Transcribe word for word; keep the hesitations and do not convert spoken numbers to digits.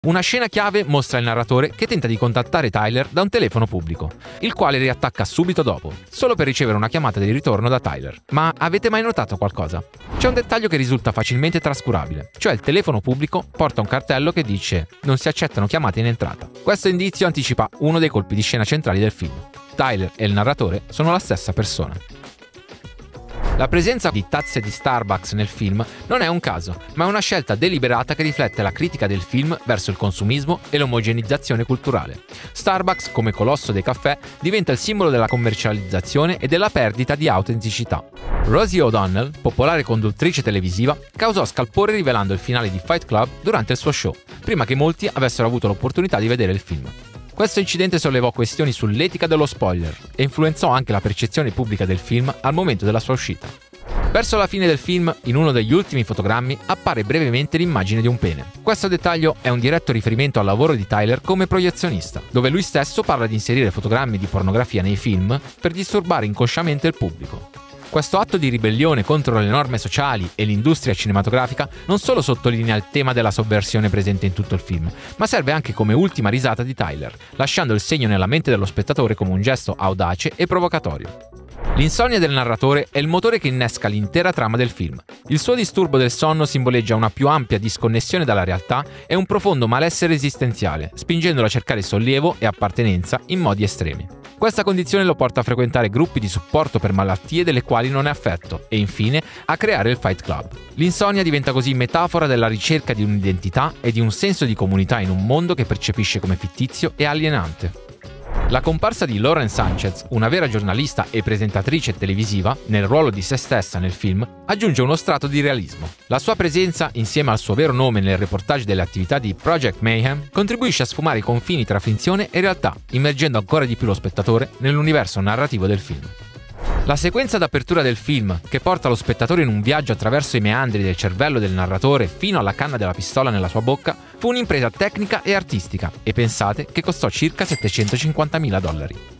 Una scena chiave mostra il narratore che tenta di contattare Tyler da un telefono pubblico, il quale riattacca subito dopo, solo per ricevere una chiamata di ritorno da Tyler. Ma avete mai notato qualcosa? C'è un dettaglio che risulta facilmente trascurabile, cioè il telefono pubblico porta un cartello che dice «Non si accettano chiamate in entrata». Questo indizio anticipa uno dei colpi di scena centrali del film. Tyler e il narratore sono la stessa persona. La presenza di tazze di Starbucks nel film non è un caso, ma è una scelta deliberata che riflette la critica del film verso il consumismo e l'omogenizzazione culturale. Starbucks, come colosso dei caffè, diventa il simbolo della commercializzazione e della perdita di autenticità. Rosie O'Donnell, popolare conduttrice televisiva, causò scalpore rivelando il finale di Fight Club durante il suo show, prima che molti avessero avuto l'opportunità di vedere il film. Questo incidente sollevò questioni sull'etica dello spoiler e influenzò anche la percezione pubblica del film al momento della sua uscita. Verso la fine del film, in uno degli ultimi fotogrammi, appare brevemente l'immagine di un pene. Questo dettaglio è un diretto riferimento al lavoro di Tyler come proiezionista, dove lui stesso parla di inserire fotogrammi di pornografia nei film per disturbare inconsciamente il pubblico. Questo atto di ribellione contro le norme sociali e l'industria cinematografica non solo sottolinea il tema della sovversione presente in tutto il film, ma serve anche come ultima risata di Tyler, lasciando il segno nella mente dello spettatore come un gesto audace e provocatorio. L'insonnia del narratore è il motore che innesca l'intera trama del film. Il suo disturbo del sonno simboleggia una più ampia disconnessione dalla realtà e un profondo malessere esistenziale, spingendolo a cercare sollievo e appartenenza in modi estremi. Questa condizione lo porta a frequentare gruppi di supporto per malattie delle quali non è affetto e infine a creare il Fight Club. L'insonnia diventa così metafora della ricerca di un'identità e di un senso di comunità in un mondo che percepisce come fittizio e alienante. La comparsa di Lauren Sanchez, una vera giornalista e presentatrice televisiva, nel ruolo di se stessa nel film, aggiunge uno strato di realismo. La sua presenza, insieme al suo vero nome nel reportage delle attività di Project Mayhem, contribuisce a sfumare i confini tra finzione e realtà, immergendo ancora di più lo spettatore nell'universo narrativo del film. La sequenza d'apertura del film, che porta lo spettatore in un viaggio attraverso i meandri del cervello del narratore fino alla canna della pistola nella sua bocca, fu un'impresa tecnica e artistica, e pensate che costò circa settecentocinquantamila dollari.